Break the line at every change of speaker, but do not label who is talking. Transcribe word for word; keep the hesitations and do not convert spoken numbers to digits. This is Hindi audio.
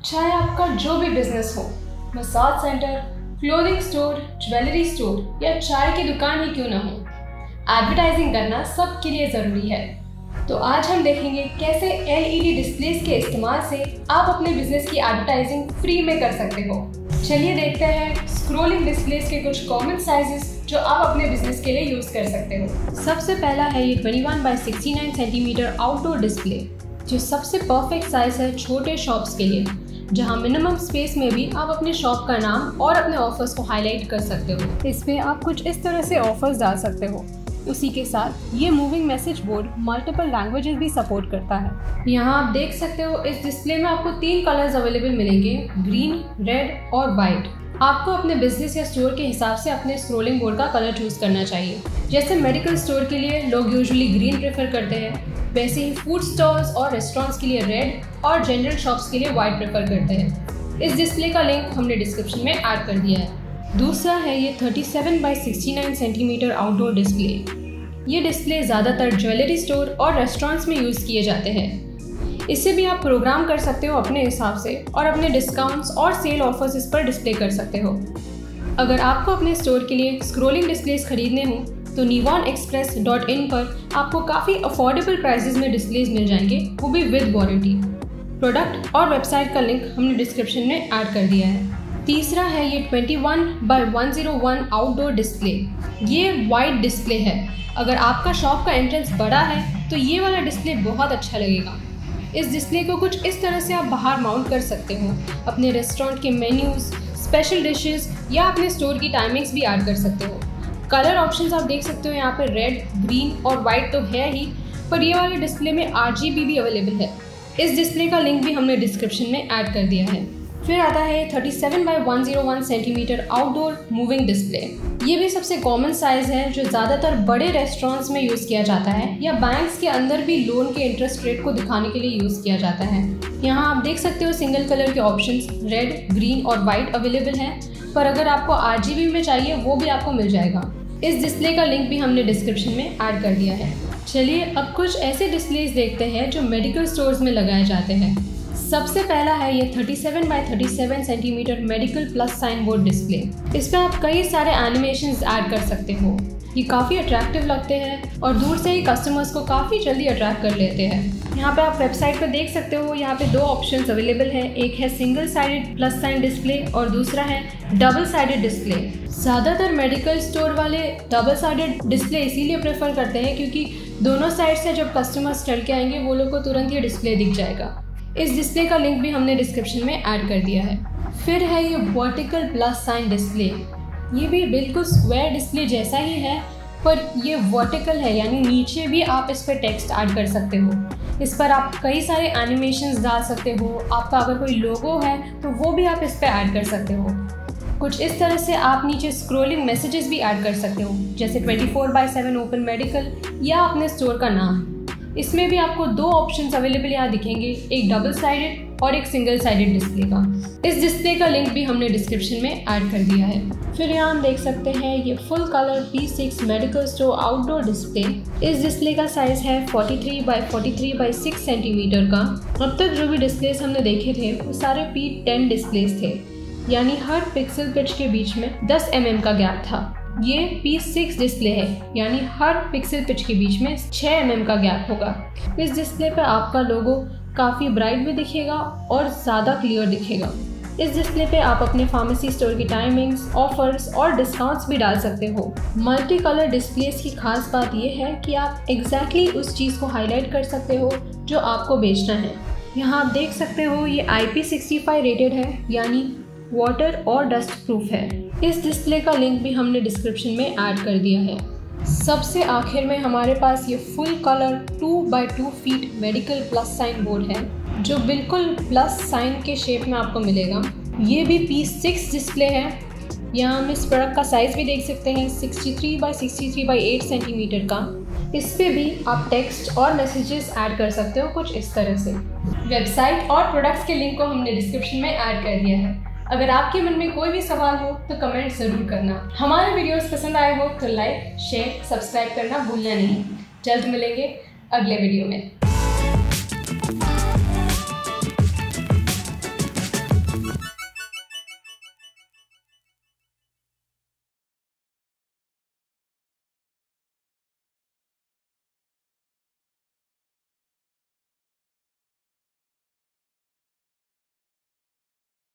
चाहे आपका जो भी बिजनेस हो, massage centre, clothing store, jewellery store या चाय की दुकान ही क्यों ना हो, एडवर्टाइजिंग करना सबके लिए ज़रूरी है। तो आज हम देखेंगे कैसे एल ई डी डिस्प्लेस के इस्तेमाल से आप अपने बिजनेस की एडवर्टाइजिंग फ्री में कर सकते हो। चलिए देखते हैं स्क्रोलिंग डिस्प्लेस के कुछ कॉमन साइजेस जो आप अपने बिजनेस के लिए यूज़ कर सकते हो। सबसे पहला है ये इक्कीस बाई उनहत्तर सेंटीमीटर आउटडोर डिस्प्ले, जो सबसे परफेक्ट साइज है छोटे शॉप्स के लिए, जहां मिनिमम स्पेस में भी आप अपने शॉप का नाम और अपने ऑफर्स को हाईलाइट कर सकते हो। इसमें आप कुछ इस तरह से ऑफर्स डाल सकते हो। उसी के साथ ये moving message board multiple languages भी सपोर्ट करता है। यहाँ आप देख सकते हो इस डिस्प्ले में आपको तीन कलर्स अवेलेबल मिलेंगे, ग्रीन, रेड और वाइट। आपको अपने बिजनेस या स्टोर के हिसाब से अपने स्क्रोलिंग बोर्ड का कलर चूज करना चाहिए। जैसे मेडिकल स्टोर के लिए लोग यूजुअली ग्रीन प्रेफर करते हैं, वैसे ही फूड स्टॉल्स और रेस्टोरेंट्स के लिए रेड और जनरल शॉप्स के लिए वाइट प्रेफर करते हैं। इस डिस्प्ले का लिंक हमने डिस्क्रिप्शन में ऐड कर दिया है। दूसरा है ये सैंतीस बाई उनहत्तर सेंटीमीटर आउटडोर डिस्प्ले। ये डिस्प्ले ज़्यादातर ज्वेलरी स्टोर और रेस्टोरेंट्स में यूज़ किए जाते हैं। इसे भी आप प्रोग्राम कर सकते हो अपने हिसाब से और अपने डिस्काउंट्स और सेल ऑफर्स इस पर डिस्प्ले कर सकते हो। अगर आपको अपने स्टोर के लिए स्क्रोलिंग डिस्प्लेस खरीदने हो तो निवॉन एक्सप्रेस डॉट इन पर आपको काफ़ी अफोर्डेबल प्राइसेस में डिस्प्लेस मिल जाएंगे, वो भी विद वारंटी। प्रोडक्ट और वेबसाइट का लिंक हमने डिस्क्रिप्शन में ऐड कर दिया है। तीसरा है ये इक्कीस बाई एक सौ एक आउटडोर डिस्प्ले। ये वाइड डिस्प्ले है। अगर आपका शॉप का एंट्रेंस बड़ा है तो ये वाला डिस्प्ले बहुत अच्छा लगेगा। इस डिस्प्ले को कुछ इस तरह से आप बाहर माउंट कर सकते हो। अपने रेस्टोरेंट के मेन्यूज, स्पेशल डिशेस या अपने स्टोर की टाइमिंग्स भी ऐड कर सकते हो। कलर ऑप्शंस आप देख सकते हो यहाँ पे रेड, ग्रीन और वाइट तो है ही, पर ये वाले डिस्प्ले में आर जी बी भी अवेलेबल है। इस डिस्प्ले का लिंक भी हमने डिस्क्रिप्शन में ऐड कर दिया है। फिर आता है सैंतीस बाई एक सौ एक सेंटीमीटर आउटडोर मूविंग डिस्प्ले। ये भी सबसे कॉमन साइज है जो ज़्यादातर बड़े रेस्टोरेंट्स में यूज़ किया जाता है या बैंक्स के अंदर भी लोन के इंटरेस्ट रेट को दिखाने के लिए यूज़ किया जाता है। यहाँ आप देख सकते हो सिंगल कलर के ऑप्शंस रेड, ग्रीन और वाइट अवेलेबल हैं, पर अगर आपको आर जी बी में चाहिए वो भी आपको मिल जाएगा। इस डिस्प्ले का लिंक भी हमने डिस्क्रिप्शन में ऐड कर दिया है। चलिए अब कुछ ऐसे डिस्प्लेस देखते हैं जो मेडिकल स्टोर्स में लगाए जाते हैं। सबसे पहला है ये सैंतीस बाई सैंतीस centimetre medical plus sign board display. इस पर आप कई सारे एनिमेशंस ऐड कर सकते हो। ये काफ़ी अट्रैक्टिव लगते हैं और दूर से ही कस्टमर्स को काफ़ी जल्दी अट्रैक्ट कर लेते हैं। यहाँ पे आप वेबसाइट पर देख सकते हो, यहाँ पे दो ऑप्शंस अवेलेबल हैं। एक है single sided plus sign display और दूसरा है डबल साइडेड डिस्प्ले। ज़्यादातर मेडिकल स्टोर वाले डबल साइडेड डिस्प्ले इसीलिए प्रेफर करते हैं क्योंकि दोनों साइड से जब कस्टमर्स चल के आएंगे वो लोग को तुरंत ये डिस्प्ले दिख जाएगा। इस डिस्प्ले का लिंक भी हमने डिस्क्रिप्शन में ऐड कर दिया है। फिर है ये वर्टिकल प्लस साइन डिस्प्ले। ये भी बिल्कुल स्क्वायर डिस्प्ले जैसा ही है, पर ये वर्टिकल है, यानी नीचे भी आप इस पर टेक्स्ट ऐड कर सकते हो। इस पर आप कई सारे एनिमेशंस डाल सकते हो। आपका अगर कोई लोगो है तो वो भी आप इस पर ऐड कर सकते हो। कुछ इस तरह से आप नीचे स्क्रोलिंग मैसेजेस भी ऐड कर सकते हो, जैसे चौबीस बाई सात ओपन मेडिकल या अपने स्टोर का नाम। इसमें भी आपको दो ऑप्शंस अवेलेबल यहाँ दिखेंगे, एक डबल साइडेड और एक सिंगल साइडेड डिस्प्ले का। इस डिस्प्ले का लिंक भी हमने डिस्क्रिप्शन में ऐड कर दिया है। फिर यहाँ हम देख सकते हैं ये full colour P six medical store outdoor display. इस डिस्प्ले का साइज है तैंतालीस बाई तैंतालीस बाई छह सेंटीमीटर का। अब तक जो भी डिस्प्लेस हमने देखे थे वो सारे पी टेन डिस्प्लेस थे, यानी हर पिक्सल पिच के बीच में दस एम एम का गैप था। ये पी सिक्स डिस्प्ले है, यानी हर पिक्सल पिच के बीच में छह एम एम का गैप होगा। इस डिस्प्ले पर आपका लोगो काफ़ी ब्राइट भी दिखेगा और ज़्यादा क्लियर दिखेगा। इस डिस्प्ले पे आप अपने फार्मेसी स्टोर की टाइमिंग्स, ऑफर्स और डिस्काउंट्स भी डाल सकते हो। मल्टी कलर डिस्प्लेस की खास बात यह है कि आप एग्जैक्टली exactly उस चीज़ को हाईलाइट कर सकते हो जो आपको बेचना है। यहाँ आप देख सकते हो ये I P sixty five rated है, यानी वाटर और डस्ट प्रूफ है। इस डिस्प्ले का लिंक भी हमने डिस्क्रिप्शन में ऐड कर दिया है। सबसे आखिर में हमारे पास ये full colour two by two feet medical plus sign board है, जो बिल्कुल प्लस साइन के शेप में आपको मिलेगा। ये भी पी सिक्स डिस्प्ले है। यहाँ हम इस प्रोडक्ट का साइज़ भी देख सकते हैं, तिरसठ बाई तिरसठ बाई आठ सेंटीमीटर का। इस पे भी आप टेक्स्ट और मैसेजेस ऐड कर सकते हो कुछ इस तरह से। वेबसाइट और प्रोडक्ट्स के लिंक को हमने डिस्क्रिप्शन में ऐड कर दिया है। अगर आपके मन में कोई भी सवाल हो तो कमेंट ज़रूर करना। हमारे वीडियोस पसंद आए हो तो लाइक, शेयर, सब्सक्राइब करना भूलना नहीं। जल्द मिलेंगे अगले वीडियो में।